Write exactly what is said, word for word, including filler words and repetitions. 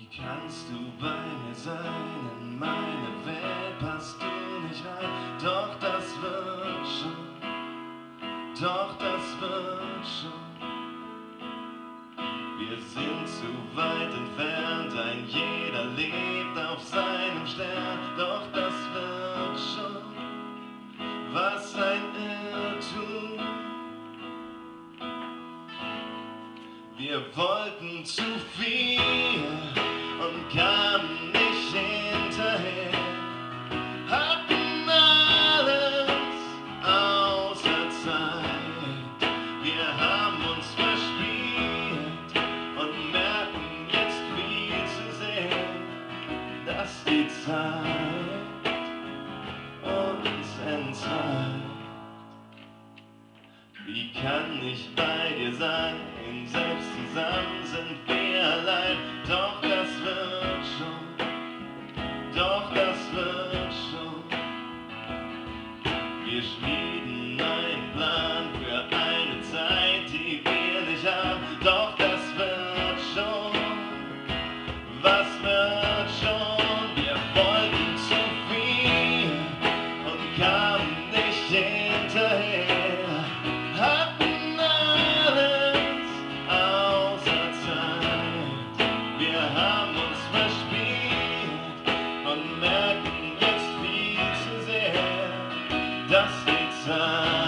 Kannst du bei mir sein, in meine Welt passt du nicht rein, doch das wird schon, doch das wird schon. Wir sind zu weit entfernt, ein jeder lebt auf seinem Stern, doch das wird schon, was ein Irrtum. Wir wollten zu viel und kamen nicht hinterher, hatten alles außer Zeit. Wir haben uns verspielt und merken jetzt viel zu sehr, dass die Zeit uns entzweit. Wie kann ich bei dir sein? Selbst zusammen sind wir allein, doch das wird schon, doch das wird schon. Wir schmieden einen Plan für eine Zeit, die wir nicht haben, doch das wird schon, was wird schon. Wir wollten zu viel und kamen nicht hinterher, hatten dass die Zeit